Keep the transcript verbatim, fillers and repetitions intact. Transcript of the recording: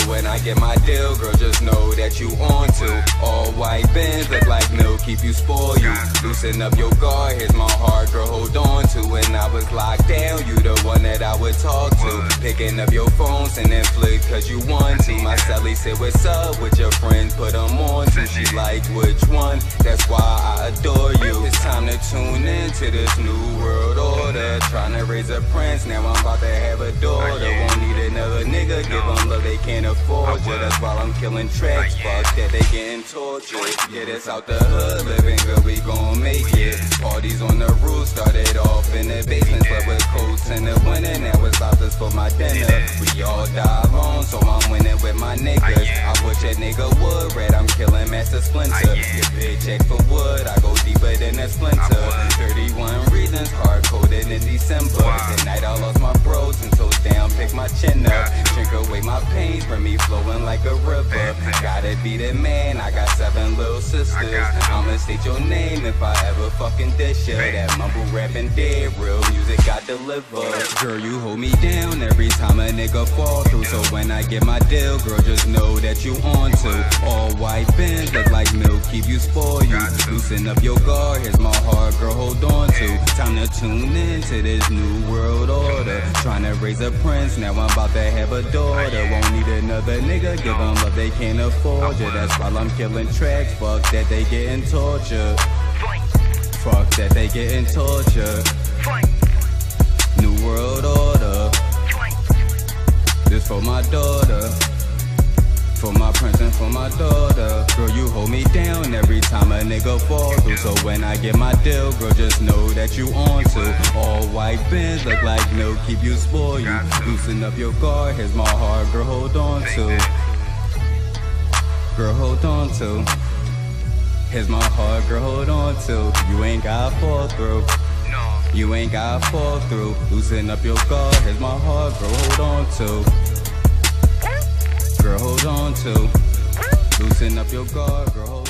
when I get my deal, girl, just know that you on to. All white Benz look like milk, keep you spoiled. You loosen up your guard, here's my heart, girl, hold on to. When I was locked down, you the one that I would talk to. Picking up your phone, sending flick cause you want to. My celly said, what's up with your friends, put them on to. She like, which one? That's why I adore you. It's time to tune in to this new world order. Trying to raise a prince, now I'm about to have a daughter. Won't need another nigga, give them love they can't afford ya. That's why I'm killing tracks, fuck that they getting tortured. Yeah, that's out the hood, living good, we gon' make it. Parties on the roof, started off in the basement, but with coats in the winter, now it's lobsters for my dinner. We all die alone, so I'm winning with my niggas. I wish a nigga would, red, I'm killing Master Splinter. Get paycheck for wood, I go deeper than a splinter. thirty-one reasons, hard-coded in December. The night I lost my bros and toes down, pick my chin up. Drink away my pains, bring me flowing like a river. Gotta be the man, I got seven little sisters. I'ma state your name if I ever fucking dish ya. That mumble rapping dead, real music I deliver. Girl, you hold me down every time a nigga fall through. So when I get my deal, girl, just know that you on to. All white Benz look like milk, keep you spoiled. You loosen up your guard, here's my heart, girl, hold on to. Time to tune in to this new world order. Trying to raise a prince, now I'm about to have a daughter. Won't need another nigga, give them love they can't afford ya. That's why I'm killing tracks, fuck that they getting tortured. Fuck that they getting tortured. New world order. This for my daughter, for my prince and for my daughter. Girl, you hold me down every time a nigga fall through. So when I get my deal, girl, just know that you on to. All white Benz look like milk, keep you spoiled. You loosen up your guard, here's my heart, girl, hold on to. Girl, hold on to. Here's my heart, girl, hold on to. You ain't gotta fall through. You ain't gotta fall through. Loosen up your guard, here's my heart, girl, hold on to. Girl, hold on to. Loosen up your guard, girl, hold on to.